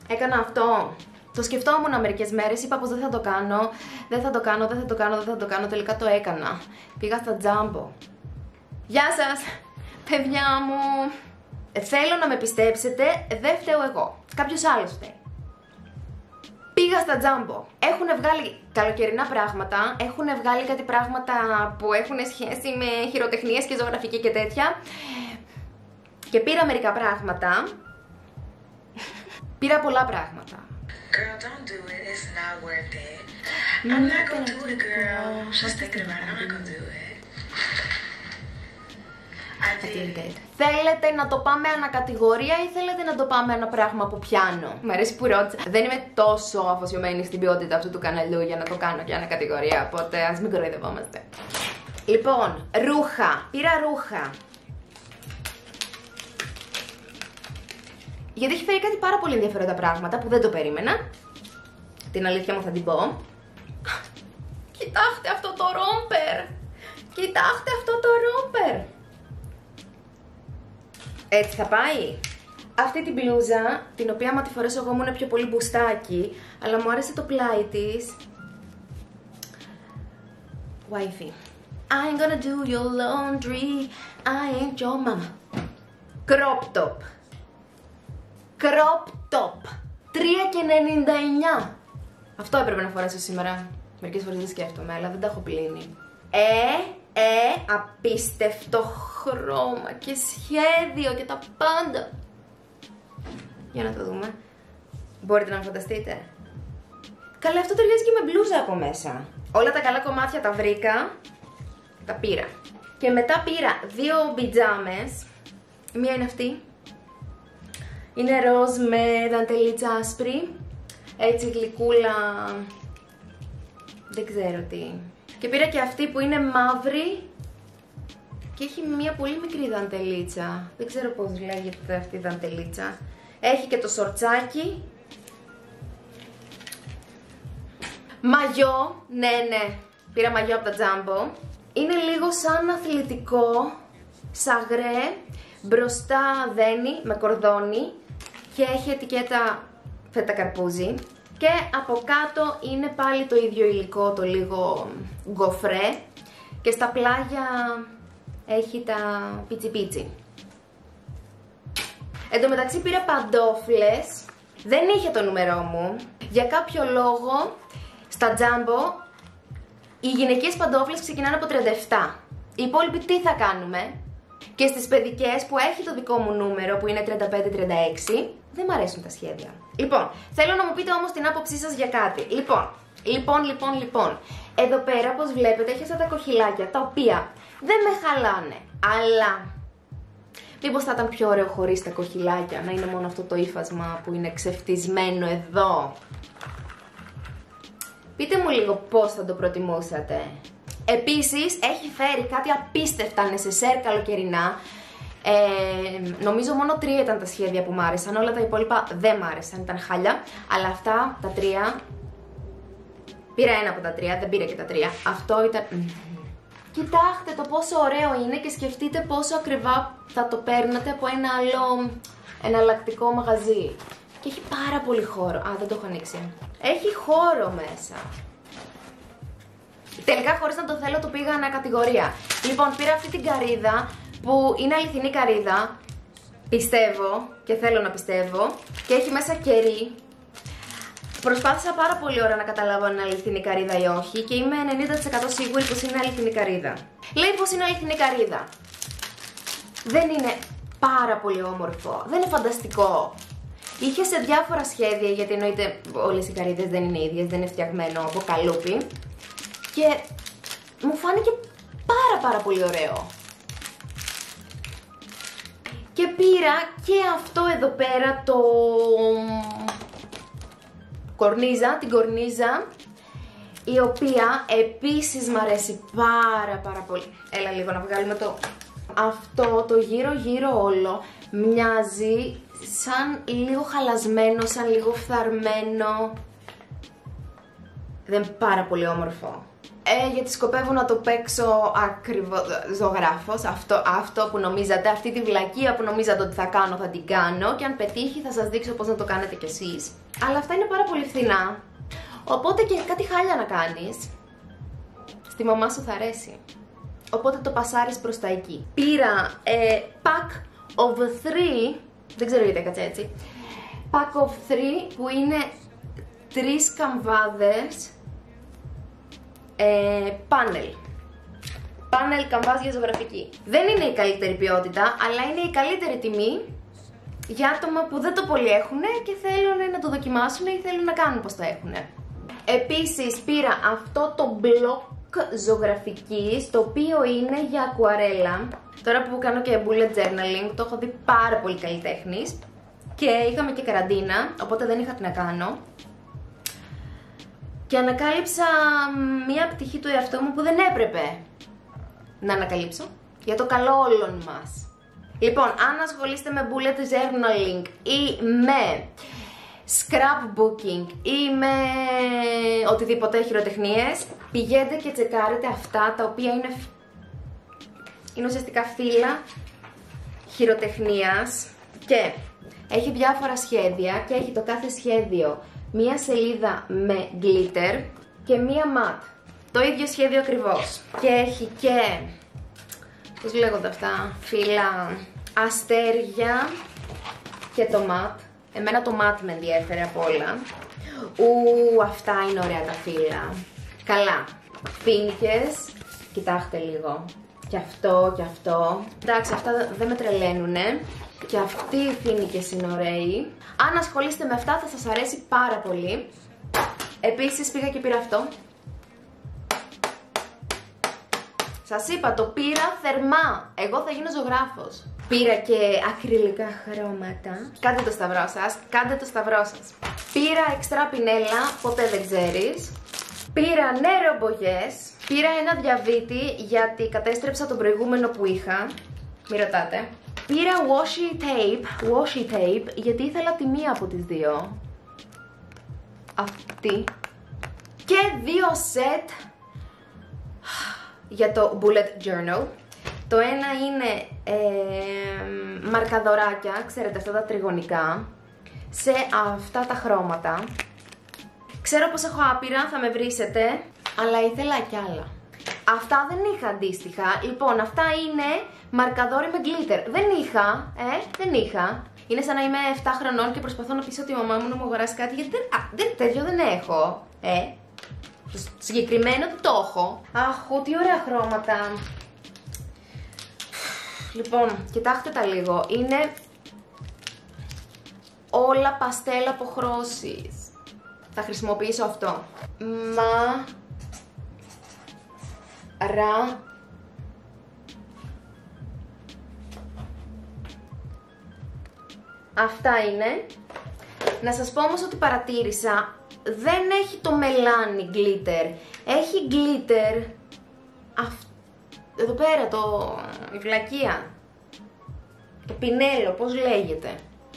Έκανα αυτό. Το σκεφτόμουν μερικές μέρες, είπα πως δεν θα το κάνω. Δεν θα το κάνω. Τελικά το έκανα. Πήγα στα Jumbo. Γεια σας, παιδιά μου. Θέλω να με πιστέψετε, δεν φταίω εγώ. Κάποιος άλλος φταίει. Πήγα στα Jumbo. Έχουν βγάλει καλοκαιρινά πράγματα. Έχουν βγάλει κάτι πράγματα που έχουν σχέση με χειροτεχνίες και ζωγραφική και τέτοια. Και πήρα μερικά πράγματα. Πήρα πολλά πράγματα. Girl, don't do it. It's not worth it. I'm not gonna do it, girl. Just thinking about it. I'm not gonna do it. I did. Θέλετε να το πάμε ανακατηγορία ή θέλετε να το πάμε ένα πράγμα που πιάνω? Μ' αρέσει που ρώτησα. Δεν είμαι τόσο αφοσιωμένη στην ποιότητα αυτού του καναλιού για να το κάνω και ανακατηγορία, οπότε ας μην κοροϊδευόμαστε. Λοιπόν, ρούχα. Πήρα ρούχα. Γιατί έχει φέρει κάτι πάρα πολύ ενδιαφέροντα πράγματα που δεν το περίμενα. Την αλήθεια μου θα την πω. Κοιτάξτε αυτό το ρόμπερ. Κοιτάξτε αυτό το ρόμπερ. Έτσι θα πάει. Αυτή την μπλούζα, την οποία άμα τη φορέσω εγώ μου είναι πιο πολύ μπουστάκι, αλλά μου άρεσε το πλάι της. Wifey. I ain't gonna do your laundry, I ain't your mama. Crop top. Crop top. 3,99. Αυτό έπρεπε να φορέσω σήμερα. Μερικές φορές δεν σκέφτομαι, αλλά δεν τα έχω πλύνει. Απίστευτο χρώμα και σχέδιο και τα πάντα. Για να το δούμε. Μπορείτε να μου φανταστείτε? Καλά, αυτό ταιριάζει και με μπλούζα από μέσα. Όλα τα καλά κομμάτια τα βρήκα. Τα πήρα. Και μετά πήρα δύο πιτζάμες. Μία είναι αυτή. Είναι ροζ με δαντελίτσα άσπρη. Έτσι γλυκούλα. Δεν ξέρω τι. Και πήρα και αυτή που είναι μαύρη και έχει μία πολύ μικρή δαντελίτσα. Δεν ξέρω πώς λέγεται αυτή η δαντελίτσα. Έχει και το σορτσάκι. Μαγιό, ναι. Πήρα μαγιό από τα Jumbo. Είναι λίγο σαν αθλητικό, σαγρέ, μπροστά δένει με κορδόνι και έχει ετικέτα φέτα καρπούζι. Και από κάτω είναι πάλι το ίδιο υλικό, το λίγο γκοφρέ. Και στα πλάγια έχει τα πιτσι. Εν τω μεταξύ πήρα παντόφλες. Δεν είχε το νούμερό μου. Για κάποιο λόγο στα Jumbo οι γυναικείες παντόφλες ξεκινάνε από 37. Οι υπόλοιποι τι θα κάνουμε? Και στις παιδικές που έχει το δικό μου νούμερο που είναι 35-36 δεν μ' αρέσουν τα σχέδια. Λοιπόν, θέλω να μου πείτε όμως την άποψή σας για κάτι. Λοιπόν. Εδώ πέρα, όπως βλέπετε, έχει αυτά τα κοχυλάκια, τα οποία δεν με χαλάνε. Αλλά μήπως θα ήταν πιο ωραίο χωρίς τα κοχυλάκια, να είναι μόνο αυτό το ύφασμα που είναι ξεφτισμένο εδώ. Πείτε μου λίγο πώς θα το προτιμούσατε. Επίσης, έχει φέρει κάτι απίστευτα νεσεσέρ καλοκαιρινά. Νομίζω μόνο 3 ήταν τα σχέδια που μ' άρεσαν, όλα τα υπόλοιπα δεν μ' άρεσαν, ήταν χάλια. Αλλά αυτά τα 3, πήρα ένα από τα 3, δεν πήρα και τα 3. Αυτό ήταν... Κοιτάξτε το πόσο ωραίο είναι και σκεφτείτε πόσο ακριβά θα το παίρνατε από ένα άλλο εναλλακτικό μαγαζί. Και έχει πάρα πολύ χώρο. Α, δεν το έχω ανοίξει. Έχει χώρο μέσα. Τελικά, χωρίς να το θέλω, το πήγα ανακατηγορία. Λοιπόν, πήρα αυτή την καρύδα που είναι αληθινή καρύδα. Πιστεύω και θέλω να πιστεύω. Και έχει μέσα κερί. Προσπάθησα πάρα πολύ ώρα να καταλάβω αν είναι αληθινή καρύδα ή όχι. Και είμαι 90% σίγουρη πως είναι αληθινή καρύδα. Λέει πως είναι αληθινή καρύδα. Δεν είναι πάρα πολύ όμορφο. Δεν είναι φανταστικό. Είχε σε διάφορα σχέδια, γιατί εννοείται όλες οι καρύδες δεν είναι ίδιες, δεν είναι φτιαγμένο από καλούπι. Και μου φάνηκε πάρα πολύ ωραίο. Και πήρα και αυτό εδώ πέρα το... την κορνίζα, η οποία επίσης μ' αρέσει πάρα πολύ. Έλα λίγο να βγάλουμε το... Αυτό το γύρω όλο μοιάζει σαν λίγο χαλασμένο, σαν λίγο φθαρμένο. Δεν είναι πάρα πολύ όμορφο. Γιατί σκοπεύω να το παίξω ακριβώς ζωγράφος. Αυτό που νομίζατε, αυτή τη βλακεία που νομίζατε ότι θα κάνω, θα την κάνω. Και αν πετύχει θα σας δείξω πώς να το κάνετε κι εσείς. Αλλά αυτά είναι πάρα πολύ φθηνά. Οπότε και κάτι χάλια να κάνεις, στη μαμά σου θα αρέσει. Οπότε το πασάρεις προς τα εκεί. Πήρα pack of 3, δεν ξέρω γιατί έκατσα έτσι. Pack of 3 που είναι 3 καμβάδες πάνελ. Πάνελ καμβάς ζωγραφική. Δεν είναι η καλύτερη ποιότητα, αλλά είναι η καλύτερη τιμή για άτομα που δεν το πολύ έχουν και θέλουν να το δοκιμάσουν ή θέλουν να κάνουν πως το έχουν. Επίσης πήρα αυτό το μπλοκ ζωγραφικής, το οποίο είναι για ακουαρέλα. Τώρα που κάνω και bullet journaling, το έχω δει πάρα πολύ καλλιτέχνης και είχαμε και καραντίνα, οπότε δεν είχα τι να κάνω. Και ανακάλυψα μία πτυχή του εαυτού μου που δεν έπρεπε να ανακαλύψω, για το καλό όλων μας. Λοιπόν, αν ασχολείστε με bullet journaling ή με scrapbooking ή με οτιδήποτε χειροτεχνίες, πηγαίνετε και τσεκάρετε αυτά τα οποία είναι ουσιαστικά φύλλα χειροτεχνίας και έχει διάφορα σχέδια και έχει το κάθε σχέδιο μία σελίδα με glitter και μία matte. Το ίδιο σχέδιο ακριβώς. Και έχει και, πώς λέγονται αυτά, φύλλα αστέρια και το matte. Εμένα το matte με ενδιέφερε απ' όλα. Αυτά είναι ωραία τα φύλλα. Καλά. Φοίνικες, κοιτάξτε λίγο. Και αυτό και αυτό. Εντάξει, αυτά δεν με τρελαίνουνε. Και αυτοί οι φοίνικες είναι ωραίοι. Αν ασχολείστε με αυτά θα σας αρέσει πάρα πολύ. Επίσης πήγα και πήρα αυτό. Σας είπα, το πήρα θερμά. Εγώ θα γίνω ζωγράφος. Πήρα και ακριλικά χρώματα. Κάντε το σταυρό σας, κάντε το σταυρό σας. Πήρα εξτρά πινέλα, ποτέ δεν ξέρεις. Πήρα νερόμπογιές. Πήρα ένα διαβήτη γιατί κατέστρεψα τον προηγούμενο που είχα. Μη ρωτάτε. Πήρα washi tape γιατί ήθελα τη μία από τις δύο. Αυτή. Και 2 σετ για το bullet journal. Το ένα είναι μαρκαδοράκια, ξέρετε αυτά τα τριγωνικά, σε αυτά τα χρώματα. Ξέρω πως έχω άπειρα, θα με βρίσετε, αλλά ήθελα κι άλλα. Αυτά δεν είχα αντίστοιχα. Λοιπόν, αυτά είναι μαρκαδόρι με glitter. Δεν είχα. Είναι σαν να είμαι 7 χρονών και προσπαθώ να πείσω τη μαμά μου να μου αγοράσει κάτι, γιατί τέτοιο δεν έχω. Συγκεκριμένο δεν το έχω. Αχ, τι ωραία χρώματα. Λοιπόν, κοιτάξτε τα λίγο. Είναι όλα παστέλ αποχρώσεις. Θα χρησιμοποιήσω αυτό. Αυτά είναι. Να σας πω όμως ότι παρατήρησα, δεν έχει το μελάνι glitter. Έχει glitter εδώ πέρα, η βλακεία. Το πινέλο, πώς λέγεται.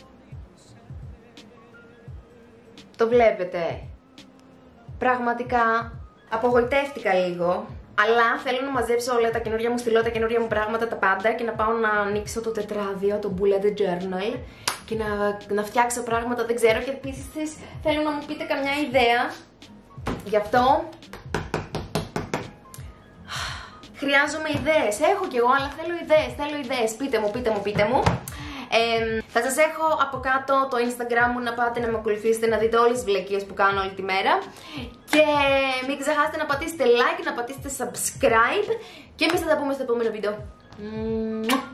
Το βλέπετε. Πραγματικά απογοητεύτηκα λίγο. Αλλά θέλω να μαζέψω όλα τα καινούργια μου στυλό, τα καινούργια μου πράγματα, τα πάντα και να πάω να ανοίξω το τετράδιο, το bullet journal και να φτιάξω πράγματα, δεν ξέρω, και επίσης θέλω να μου πείτε καμιά ιδέα. Γι' αυτό χρειάζομαι ιδέες. Έχω κι εγώ, αλλά θέλω ιδέες. Πείτε μου. Θα σας έχω από κάτω το Instagram μου να πάτε να με ακολουθήσετε, να δείτε όλες τις βλακίες που κάνω όλη τη μέρα. Και μην ξεχάσετε να πατήσετε like, να πατήσετε subscribe και εμείς θα τα πούμε στο επόμενο βίντεο.